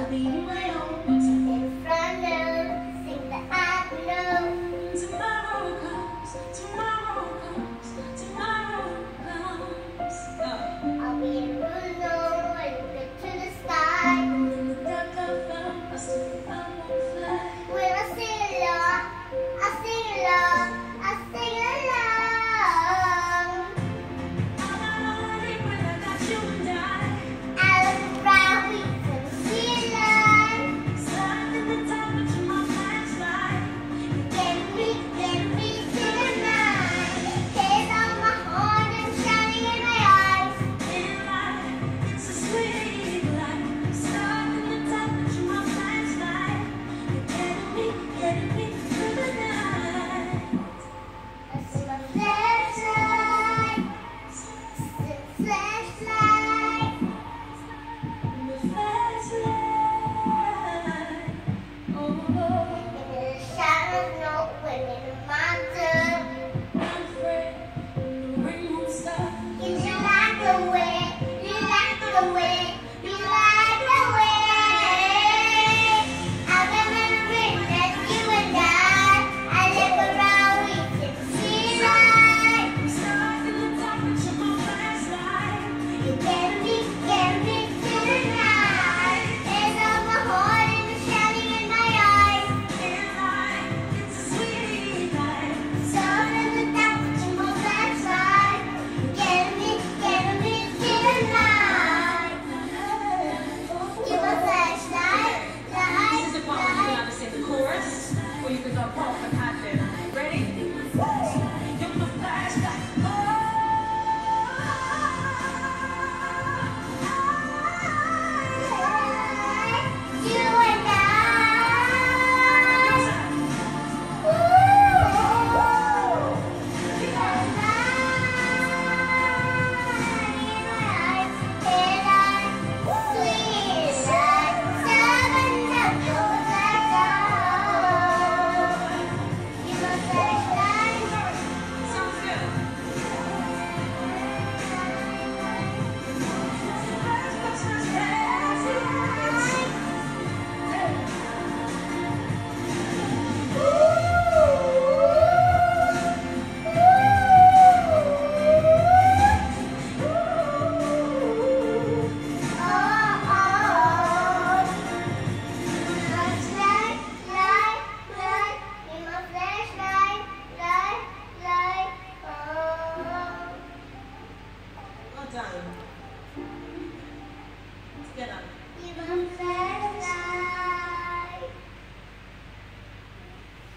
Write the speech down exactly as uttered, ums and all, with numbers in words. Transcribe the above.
I'll be my own. In front of, sing the I know. Tomorrow comes, tomorrow comes, tomorrow comes. Uh. I'll be in Bruno and get to the sky. In the dark I found, I still I won't fly. When I sing along, I sing along, I sing along. I'm not lonely when I got you and I. I look around, we can see light. Slide in the dark, but you're my flashlight. Get me, get me to the night. Tears on my heart and shining in my eyes. In life, it's a sweet life. Slide in the dark, but you're my flashlight. You're getting me, getting me through the night. I see my flashlight, the flashlight. The flashlight.